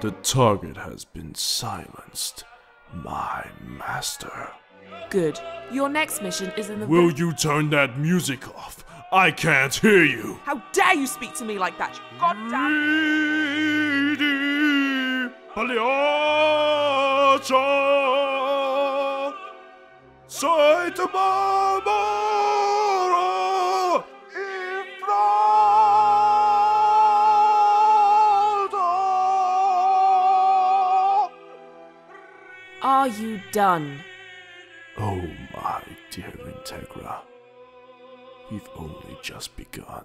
The target has been silenced, my master. Good. Your next mission is in the... Will you turn that music off? I can't hear you. How dare you speak to me like that, you goddamn... Ridi Pagliaccia Saitamamara Infrada. Are you done? Oh my dear Integra, we've only just begun.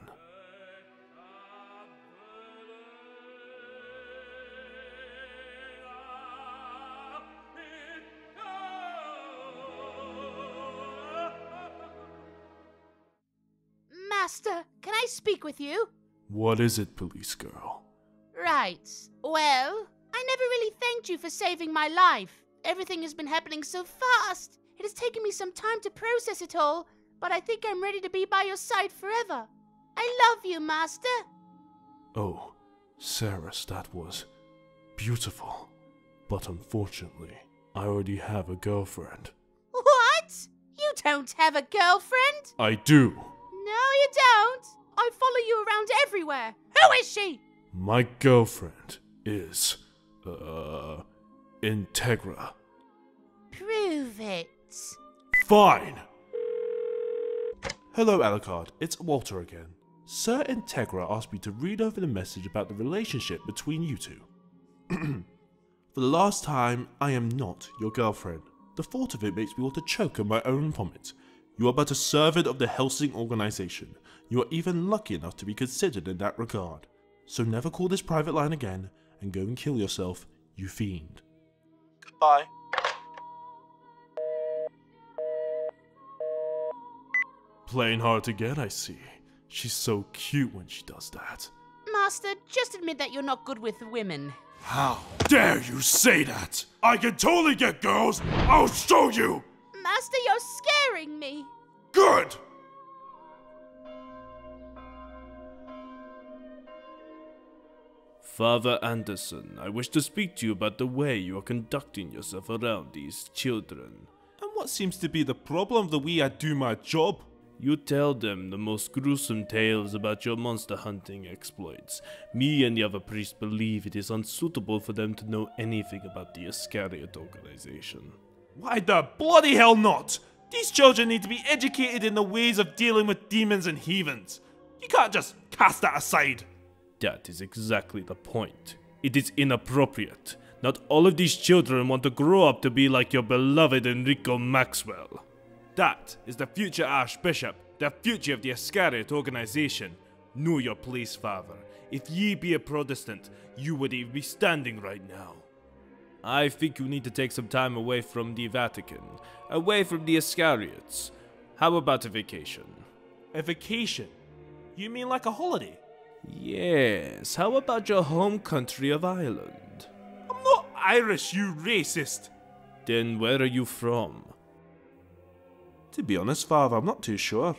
Master, can I speak with you? What is it, police girl? Right. Well, I never really thanked you for saving my life. Everything has been happening so fast. It has taken me some time to process it all, but I think I'm ready to be by your side forever. I love you, Master. Oh, Seras, that was beautiful. But unfortunately, I already have a girlfriend. What? You don't have a girlfriend? I do. No, you don't. I follow you around everywhere. Who is she? My girlfriend is, Integra. Prove it. Fine! Hello, Alucard. It's Walter again. Sir Integra asked me to read over the message about the relationship between you two. For the last time, I am not your girlfriend. The thought of it makes me want to choke on my own vomit. You are but a servant of the Hellsing organization. You are even lucky enough to be considered in that regard. So never call this private line again, and go and kill yourself, you fiend. Goodbye. Playing hard to get, I see. She's so cute when she does that. Master, just admit that you're not good with women. How dare you say that? I can totally get girls! I'll show you! Master, you're scaring me. Good! Father Anderson, I wish to speak to you about the way you are conducting yourself around these children. And what seems to be the problem the way I do my job? You tell them the most gruesome tales about your monster hunting exploits. Me and the other priests believe it is unsuitable for them to know anything about the Iscariot organization. Why the bloody hell not? These children need to be educated in the ways of dealing with demons and heathens. You can't just cast that aside. That is exactly the point. It is inappropriate. Not all of these children want to grow up to be like your beloved Enrico Maxwell. That is the future Archbishop, the future of the Iscariot organization. Know your place, Father. If ye be a Protestant, you would even be standing right now. I think you need to take some time away from the Vatican, away from the Iscariots. How about a vacation? A vacation? You mean like a holiday? Yes, how about your home country of Ireland? I'm not Irish, you racist! Then where are you from? To be honest, Father, I'm not too sure.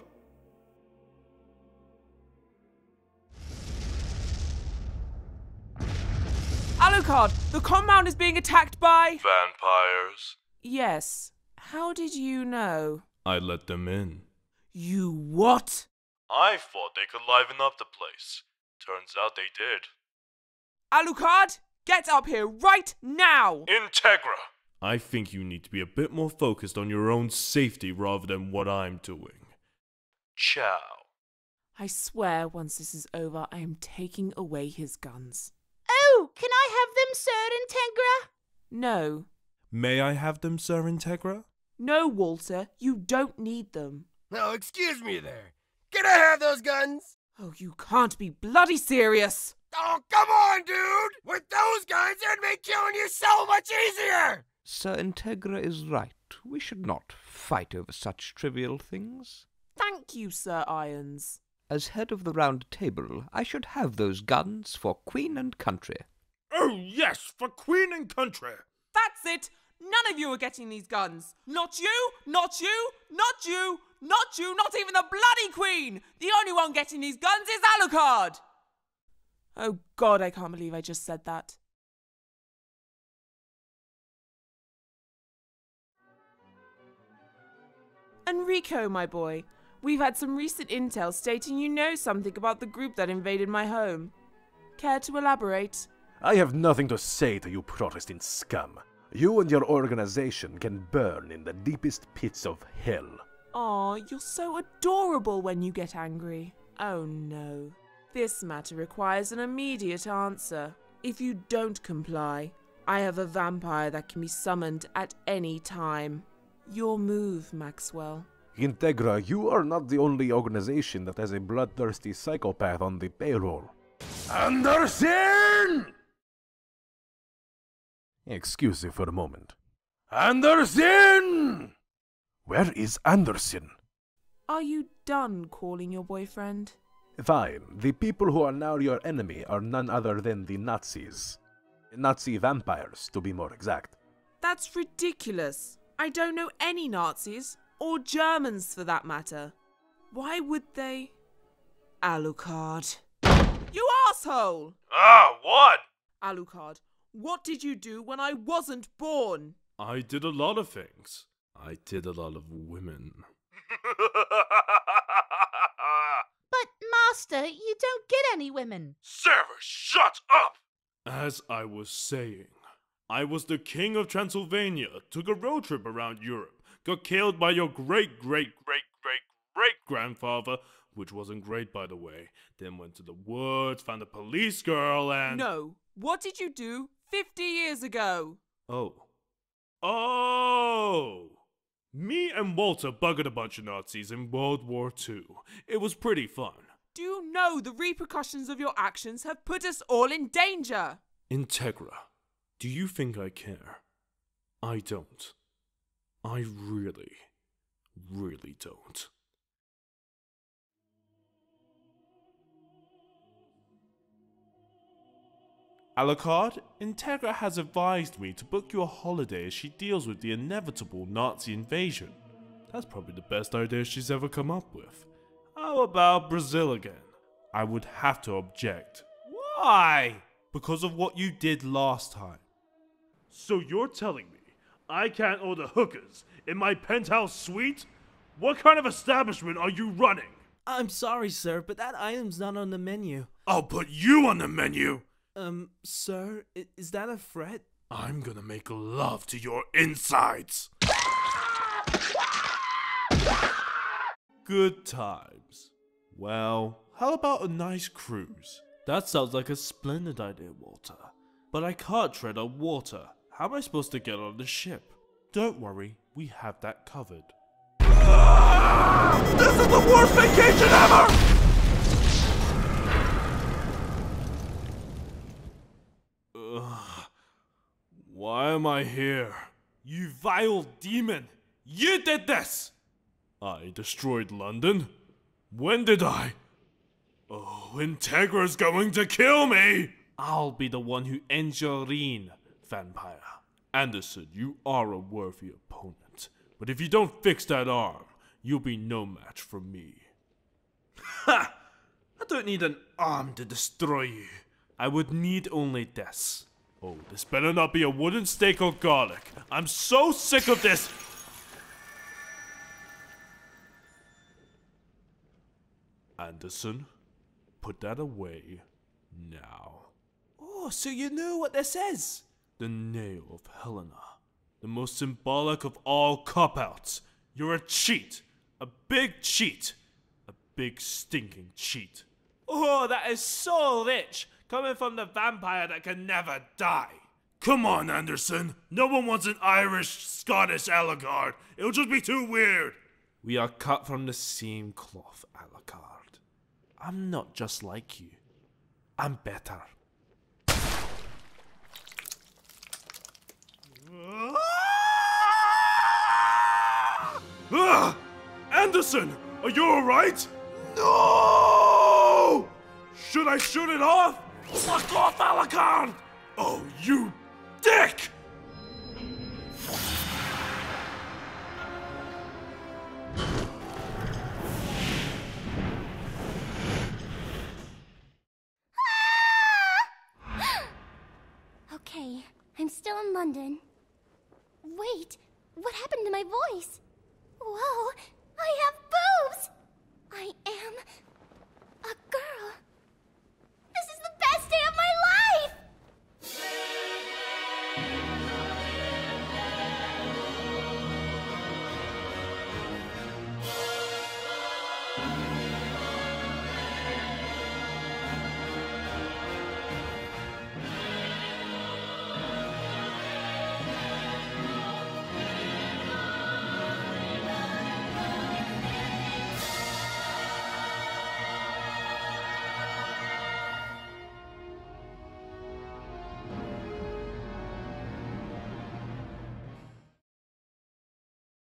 Alucard, the compound is being attacked by... Vampires? Yes. How did you know? I let them in. You what? I thought they could liven up the place. Turns out they did. Alucard, get up here right now! Integra! I think you need to be a bit more focused on your own safety rather than what I'm doing. Ciao. I swear once this is over, I am taking away his guns. Oh, can I have them, Sir Integra? No. May I have them, Sir Integra? No, Walter, you don't need them. Oh, excuse me there. Can I have those guns? Oh, you can't be bloody serious! Oh, come on, dude! With those guns, it'd make killing you so much easier! Sir Integra is right. We should not fight over such trivial things. Thank you, Sir Irons. As head of the Round Table, I should have those guns for Queen and Country. Oh, yes, for Queen and Country! That's it! None of you are getting these guns! Not you! Not you! Not you! Not you! Not even the bloody Queen! The only one getting these guns is Alucard! Oh God, I can't believe I just said that. Enrico, my boy, we've had some recent intel stating you know something about the group that invaded my home. Care to elaborate? I have nothing to say to you Protestant scum. You and your organization can burn in the deepest pits of hell. Aw, you're so adorable when you get angry. Oh no. This matter requires an immediate answer. If you don't comply, I have a vampire that can be summoned at any time. Your move, Maxwell. Integra, you are not the only organization that has a bloodthirsty psychopath on the payroll. Anderson! Excuse me for a moment. Anderson! Where is Anderson? Are you done calling your boyfriend? Fine. The people who are now your enemy are none other than the Nazis. Nazi vampires, to be more exact. That's ridiculous. I don't know any Nazis, or Germans for that matter. Why would they? Alucard. You asshole! What? Alucard, what did you do when I wasn't born? I did a lot of things. I did a lot of women. But, Master, you don't get any women. Seras, shut up! As I was saying, I was the king of Transylvania, took a road trip around Europe, got killed by your great-great-great-great-great-grandfather, which wasn't great, by the way, then went to the woods, found a police girl, and... No, what did you do 50 years ago? Oh! Me and Walter buggered a bunch of Nazis in World War II. It was pretty fun. Do you know the repercussions of your actions have put us all in danger? Integra, do you think I care? I don't. I really, really don't. Alucard, Integra has advised me to book you a holiday as she deals with the inevitable Nazi invasion. That's probably the best idea she's ever come up with. How about Brazil again? I would have to object. Why? Because of what you did last time. So you're telling me I can't order hookers in my penthouse suite? What kind of establishment are you running? I'm sorry, sir, but that item's not on the menu. I'll put you on the menu! Sir, is that a threat? I'm gonna make love to your insides! Good times. Well, how about a nice cruise? That sounds like a splendid idea, Walter. But I can't tread on water. How am I supposed to get on the ship? Don't worry, we have that covered. This is the worst vacation ever! Why am I here? You vile demon! You did this! I destroyed London? When did I? Oh, Integra's going to kill me! I'll be the one who ends your reign, vampire. Anderson, you are a worthy opponent. But if you don't fix that arm, you'll be no match for me. Ha! I don't need an arm to destroy you. I would need only this. Oh, this better not be a wooden stake or garlic. I'm so sick of this! Anderson, put that away now. Oh, so you know what this is? The nail of Helena. The most symbolic of all cop-outs. You're a cheat. A big cheat. A big stinking cheat. Oh, that is so rich, coming from the vampire that can never die. Come on, Anderson. No one wants an Irish-Scottish Alucard. It'll just be too weird. We are cut from the same cloth, Alucard. I'm not just like you. I'm better. Anderson, are you alright? No! Should I shoot it off? Fuck off, Alucard! Oh, you dick! Okay, I'm still in London. Wait, what happened to my voice? Whoa,